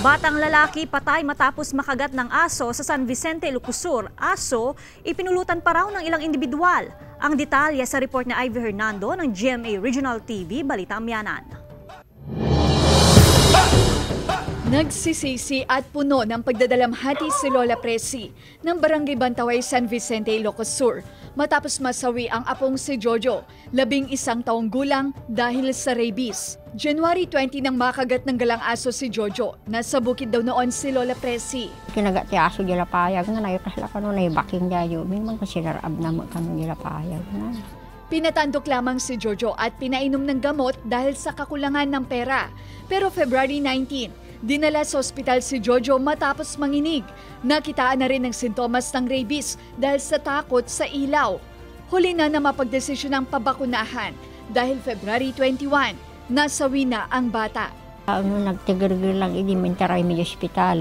Batang lalaki patay matapos makagat ng aso sa San Vicente, Ilocos. Aso, ipinulutan pa raw ng ilang individual. Ang detalye sa report ni Ivy Hernando ng GMA Regional TV, Balita Amyanan. Nagsisisi at puno ng pagdadalamhati si Lola Presi ng Barangay Bantaway, San Vicente, Ilocos Sur matapos masawi ang apong si Jojo, 11 taong gulang dahil sa rabies. January 20 nang makagat ng galang aso si Jojo. Nasa bukid daw noon si Lola Presi. Kinagat ti aso gilapayag nga nayo kasla kano na baking dayo. Minman kasi narab na mo kami gilapayag na. Pinatandok lamang si Jojo at pinainom ng gamot dahil sa kakulangan ng pera. Pero February 19, dinala sa ospital si Jojo matapos manginig. Nakitaan na rin ng sintomas ng rabies dahil sa takot sa ilaw. Huli na mapagdesisyon ng pabakunahan dahil February 21, nasawi na ang bata. Ano nagtigir-gir lang hindi man taray may ospital.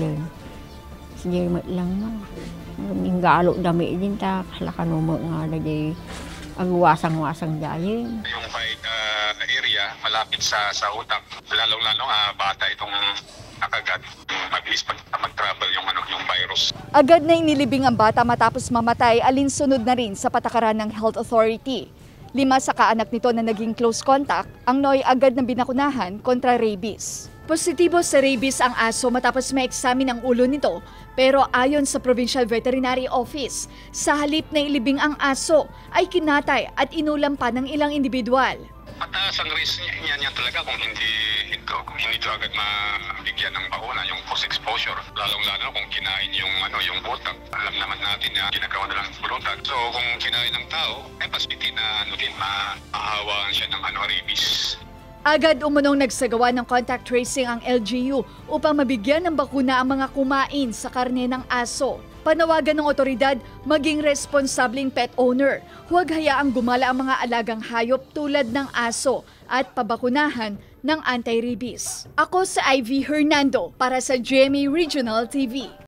Sige lang na. Minggalo dami din ta kalakano mo nga lagi agwasang-wasang dayin. Yung fight area malapit sa utak, lalong-lalo bata itong nakagat. Mabilis mag-travel yung virus. Agad na inilibing ang bata matapos mamatay, alinsunod na rin sa patakaran ng Health Authority. 5 sa kaanak nito na naging close contact, ang NOI agad na binakunahan kontra rabies. Positibo sa rabies ang aso matapos ma-examine ang ulo nito, pero ayon sa Provincial Veterinary Office, sa halip na ilibing ang aso ay kinatay at inulam pa ng ilang individual. Mataas ang risk niya talaga kung hindi ito agad mabigyan ng bakuna, yung post-exposure. Lalong-lalo kung kinain yung utak. Alam naman natin na ginagawa na lang pulutan. So kung kinain ng tao, positive na maahawaan siya ng rabies. Agad umunong nagsagawa ng contact tracing ang LGU upang mabigyan ng bakuna ang mga kumain sa karne ng aso. Panawagan ng otoridad maging responsabling pet owner. Huwag hayaang gumala ang mga alagang hayop tulad ng aso at pabakunahan ng anti-rabies. Ako sa Ivy Hernando para sa GMA Regional TV.